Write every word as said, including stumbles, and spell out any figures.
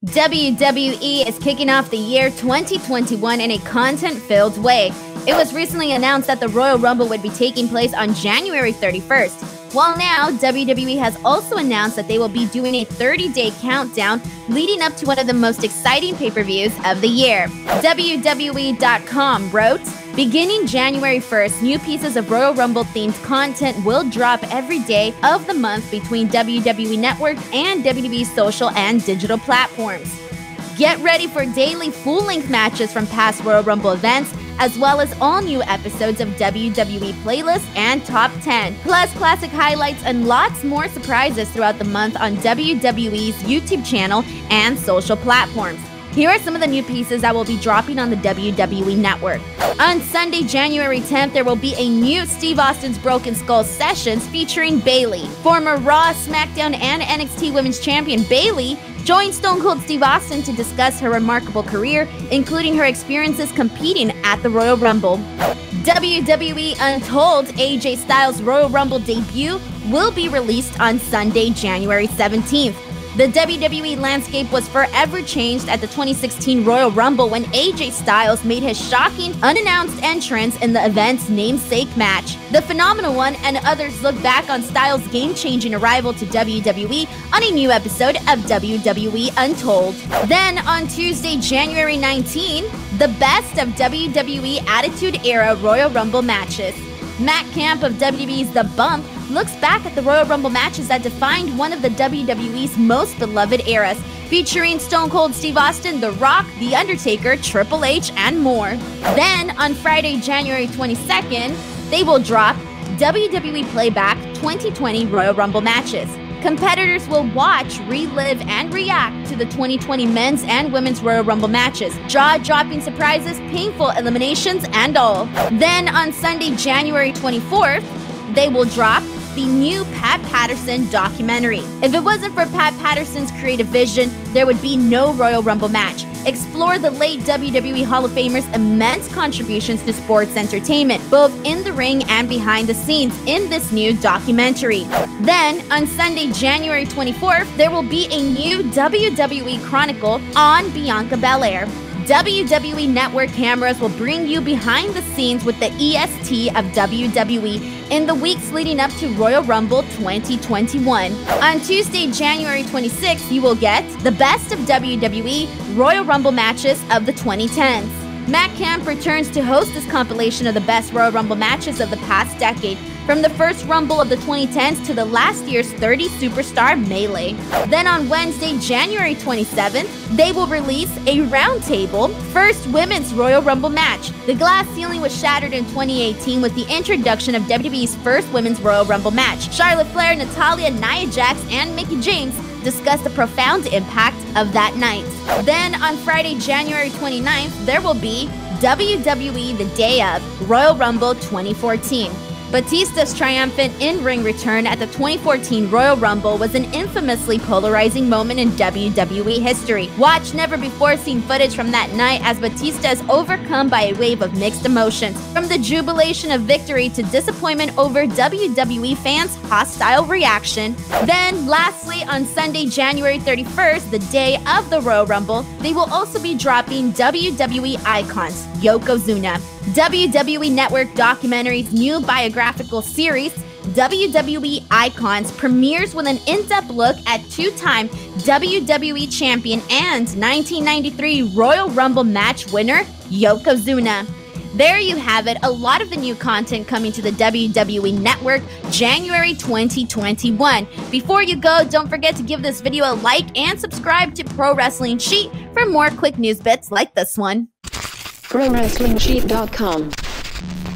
W W E is kicking off the year twenty twenty-one in a content-filled way. It was recently announced that the Royal Rumble would be taking place on January thirty-first. While now, W W E has also announced that they will be doing a thirty-day countdown leading up to one of the most exciting pay-per-views of the year. W W E dot com wrote, "Beginning January first, new pieces of Royal Rumble-themed content will drop every day of the month between W W E Network and W W E's social and digital platforms. Get ready for daily full-length matches from past Royal Rumble events, as well as all new episodes of W W E Playlists and Top ten, plus classic highlights and lots more surprises throughout the month on W W E's YouTube channel and social platforms." Here are some of the new pieces that will be dropping on the W W E Network. On Sunday, January tenth, there will be a new Steve Austin's Broken Skull Sessions featuring Bayley. Former Raw, SmackDown, and N X T Women's Champion Bayley joined Stone Cold Steve Austin to discuss her remarkable career, including her experiences competing at the Royal Rumble. W W E Untold A J Styles' Royal Rumble debut will be released on Sunday, January seventeenth. The W W E landscape was forever changed at the twenty sixteen Royal Rumble when A J Styles made his shocking, unannounced entrance in the event's namesake match. The Phenomenal One and others look back on Styles' game-changing arrival to W W E on a new episode of W W E Untold. Then, on Tuesday, January nineteenth, the best of W W E Attitude Era Royal Rumble matches. Matt Camp of W W E's The Bump looks back at the Royal Rumble matches that defined one of the W W E's most beloved eras, featuring Stone Cold Steve Austin, The Rock, The Undertaker, Triple H, and more. Then, on Friday, January twenty-second, they will drop W W E Playback twenty twenty Royal Rumble matches. Competitors will watch, relive, and react to the twenty twenty men's and women's Royal Rumble matches, jaw-dropping surprises, painful eliminations, and all. Then, on Sunday, January twenty-fourth, they will drop the new Pat Patterson documentary. If it wasn't for Pat Patterson's creative vision, there would be no Royal Rumble match. Explore the late W W E Hall of Famer's immense contributions to sports entertainment, both in the ring and behind the scenes, in this new documentary. Then, on Sunday, January twenty-fourth, there will be a new W W E Chronicle on Bianca Belair. W W E Network cameras will bring you behind the scenes with the E S T of W W E in the weeks leading up to Royal Rumble twenty twenty-one. On Tuesday, January twenty-sixth, you will get the best of W W E Royal Rumble matches of the twenty tens. Matt Camp returns to host this compilation of the best Royal Rumble matches of the past decade, from the first Rumble of the twenty tens to the last year's thirty Superstar Melee. Then on Wednesday, January twenty-seventh, they will release a roundtable first Women's Royal Rumble match. The glass ceiling was shattered in twenty eighteen with the introduction of W W E's first Women's Royal Rumble match. Charlotte Flair, Natalya, Nia Jax, and Mickie James discuss the profound impact of that night. Then on Friday, January twenty-ninth, there will be W W E The Day of Royal Rumble twenty fourteen. Batista's triumphant in-ring return at the twenty fourteen Royal Rumble was an infamously polarizing moment in W W E history. Watch never-before-seen footage from that night as Batista is overcome by a wave of mixed emotions, from the jubilation of victory to disappointment over W W E fans' hostile reaction. Then, lastly, on Sunday, January thirty-first, the day of the Royal Rumble, they will also be dropping W W E icons Yokozuna. W W E Network Documentary's new biographical series, W W E Icons, premieres with an in-depth look at two-time W W E champion and nineteen ninety-three Royal Rumble match winner, Yokozuna. There you have it, a lot of the new content coming to the W W E Network January twenty twenty-one. Before you go, don't forget to give this video a like and subscribe to Pro Wrestling Sheet for more quick news bits like this one. Pro Wrestling Sheet dot com